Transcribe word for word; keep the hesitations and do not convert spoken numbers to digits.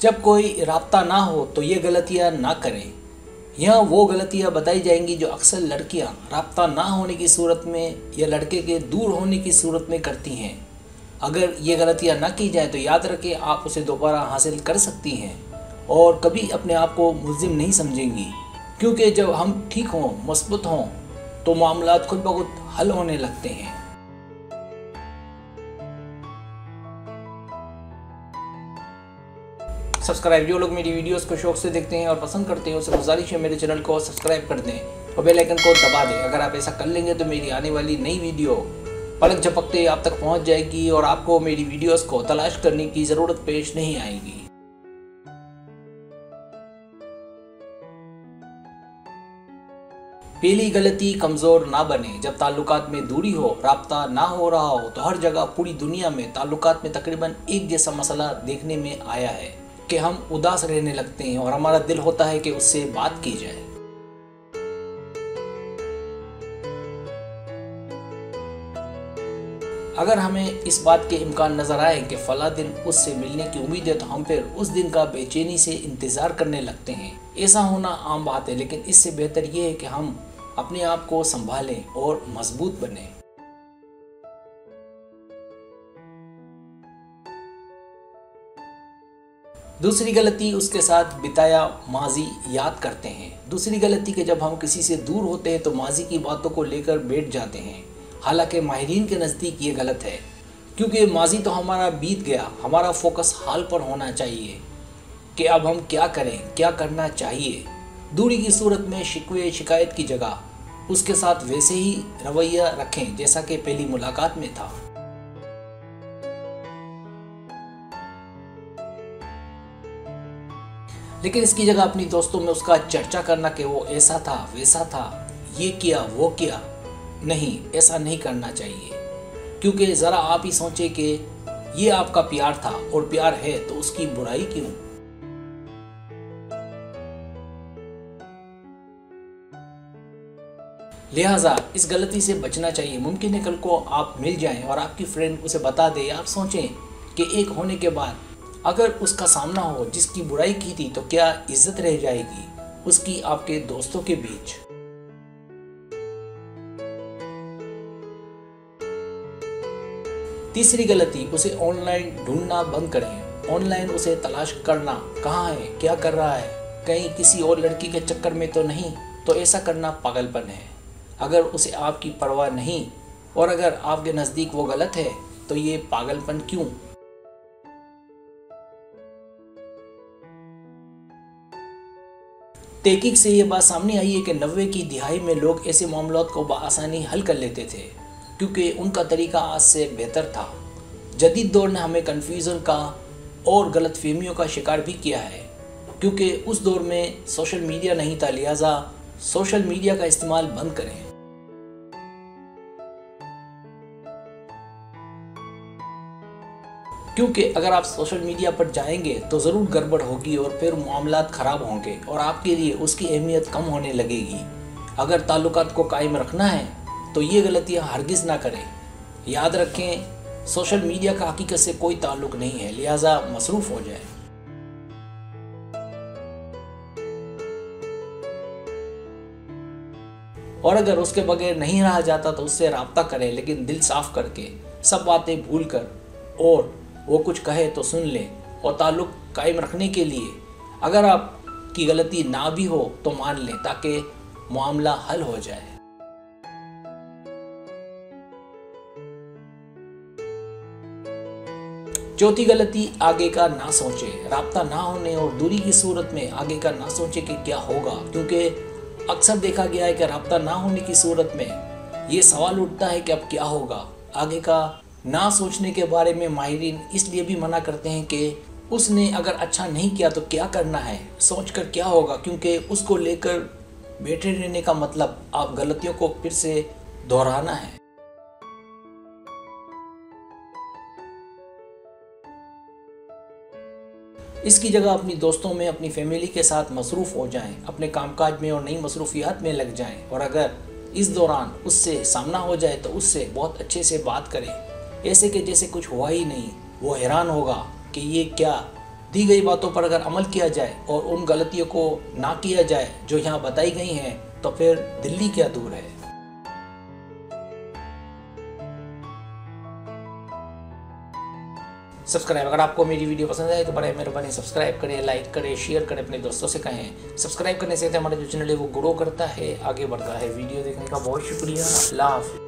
जब कोई राब्ता ना हो तो ये गलतियाँ ना करें। यहाँ वो गलतियाँ बताई जाएंगी जो अक्सर लड़कियाँ राब्ता ना होने की सूरत में या लड़के के दूर होने की सूरत में करती हैं। अगर ये गलतियाँ ना की जाए तो याद रखें, आप उसे दोबारा हासिल कर सकती हैं और कभी अपने आप को मुल्ज़िम नहीं समझेंगी, क्योंकि जब हम ठीक हों, मजबूत हों, तो मामलात खुद ब खुद हल होने लगते हैं। सब्सक्राइब, जो लोग मेरी वीडियोस को शौक से देखते हैं और पसंद करते हैं, उसे गुजारिश है मेरे चैनल को सब्सक्राइब कर दें और बेल आइकन को दबा दें। अगर आप ऐसा कर लेंगे तो मेरी आने वाली नई वीडियो पलक झपकते आप तक पहुंच जाएगी और आपको मेरी वीडियोस को तलाश करने की ज़रूरत पेश नहीं आएगी। पहली गलती, कमज़ोर ना बने। जब ताल्लुकात में दूरी हो, राब्ता ना हो रहा हो, तो हर जगह पूरी दुनिया में ताल्लुकात में तकरीबन एक जैसा मसला देखने में आया है कि हम उदास रहने लगते हैं और हमारा दिल होता है कि उससे बात की जाए। अगर हमें इस बात के इम्कान नज़र आए कि फ़ला दिन उससे मिलने की उम्मीद है, तो हम फिर उस दिन का बेचैनी से इंतज़ार करने लगते हैं। ऐसा होना आम बात है, लेकिन इससे बेहतर ये है कि हम अपने आप को संभालें और मजबूत बनें। दूसरी गलती, उसके साथ बिताया माजी याद करते हैं। दूसरी गलती कि जब हम किसी से दूर होते हैं तो माजी की बातों को लेकर बैठ जाते हैं। हालांकि माहिरीन के नज़दीक ये गलत है, क्योंकि माजी तो हमारा बीत गया। हमारा फोकस हाल पर होना चाहिए कि अब हम क्या करें, क्या करना चाहिए। दूरी की सूरत में शिकवे शिकायत की जगह उसके साथ वैसे ही रवैया रखें जैसा कि पहली मुलाकात में था। लेकिन इसकी जगह अपनी दोस्तों में उसका चर्चा करना कि वो ऐसा था, वैसा था, ये किया, वो किया, नहीं, ऐसा नहीं करना चाहिए। क्योंकि ज़रा आप ही सोचें कि ये आपका प्यार था और प्यार है तो उसकी बुराई क्यों। लिहाजा इस गलती से बचना चाहिए। मुमकिन है कल को आप मिल जाएं और आपकी फ्रेंड उसे बता दे, आप सोचें कि एक होने के बाद अगर उसका सामना हो जिसकी बुराई की थी, तो क्या इज्जत रह जाएगी उसकी आपके दोस्तों के बीच। तीसरी गलती, उसे ऑनलाइन ढूंढना बंद करें। ऑनलाइन उसे तलाश करना, कहाँ है, क्या कर रहा है, कहीं किसी और लड़की के चक्कर में तो नहीं, तो ऐसा करना पागलपन है। अगर उसे आपकी परवाह नहीं और अगर आपके नज़दीक वो गलत है, तो ये पागलपन क्यों। तहकीक से ये बात सामने आई है कि नब्बे की दिहाई में लोग ऐसे मामलों को बआसानी हल कर लेते थे, क्योंकि उनका तरीका आज से बेहतर था। जदीद दौर ने हमें कन्फ्यूज़न का और गलतफहमियों का शिकार भी किया है, क्योंकि उस दौर में सोशल मीडिया नहीं था। लिहाजा सोशल मीडिया का इस्तेमाल बंद करें। क्योंकि अगर आप सोशल मीडिया पर जाएंगे तो ज़रूर गड़बड़ होगी और फिर मामलात ख़राब होंगे और आपके लिए उसकी अहमियत कम होने लगेगी। अगर ताल्लुकात को कायम रखना है तो ये गलतियां हरगिज़ ना करें। याद रखें, सोशल मीडिया का हकीकत से कोई ताल्लुक नहीं है, लिहाजा मसरूफ़ हो जाए। और अगर उसके बगैर नहीं रहा जाता तो उससे राब्ता करें, लेकिन दिल साफ करके, सब बातें भूल कर, और वो कुछ कहे तो सुन ले। और ताल्लुक कायम रखने के लिए अगर आपकी गलती ना भी हो तो मान लें, ताकि मामला हल हो जाए। चौथी गलती, आगे का ना सोचे। राब्ता ना होने और दूरी की सूरत में आगे का ना सोचे कि क्या होगा, क्योंकि अक्सर देखा गया है कि राब्ता ना होने की सूरत में ये सवाल उठता है कि अब क्या होगा। आगे का ना सोचने के बारे में माहिरीन इसलिए भी मना करते हैं कि उसने अगर अच्छा नहीं किया तो क्या करना है, सोचकर क्या होगा, क्योंकि उसको लेकर बैठे रहने का मतलब आप गलतियों को फिर से दोहराना है। इसकी जगह अपनी दोस्तों में, अपनी फैमिली के साथ मसरूफ़ हो जाएं, अपने कामकाज में और नई मसरूफियात में लग जाएं। और अगर इस दौरान उससे सामना हो जाए तो उससे बहुत अच्छे से बात करें, ऐसे कि जैसे कुछ हुआ ही नहीं। वो हैरान होगा कि ये क्या दी गई बातों पर अगर अमल किया जाए और उन गलतियों को ना किया जाए जो यहाँ बताई गई हैं, तो फिर दिल्ली क्या दूर है। सब्सक्राइब, अगर आपको मेरी वीडियो पसंद आए तो बड़े मेहरबानी सब्सक्राइब करें, लाइक करें, शेयर करें, अपने दोस्तों से कहें। सब्सक्राइब करने से हमारा जो चैनल है वो ग्रो करता है, आगे बढ़ता है। वीडियो देखने का बहुत शुक्रिया। अल्लाह हाफ़िज़।